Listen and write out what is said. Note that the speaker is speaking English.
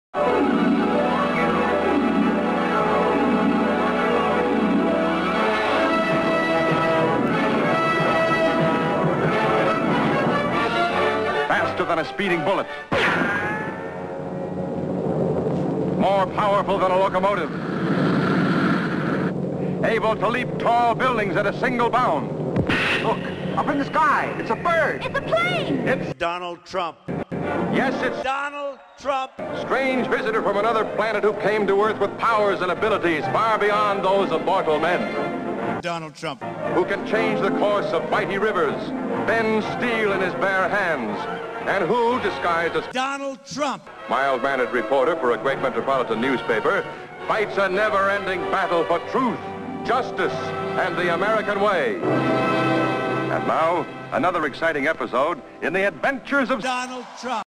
Faster than a speeding bullet. More powerful than a locomotive. Able to leap tall buildings at a single bound. Look, up in the sky, it's a bird. It's a plane. It's Donald Trump. Yes, it's Donald Trump. strange visitor from another planet who came to Earth with powers and abilities far beyond those of mortal men. Donald Trump. Who can change the course of mighty rivers, bend steel in his bare hands, and who, disguised as Donald Trump. mild-mannered reporter for a great metropolitan newspaper, fights a never-ending battle for truth, justice, and the American way. And now, another exciting episode in the adventures of Donald Trump.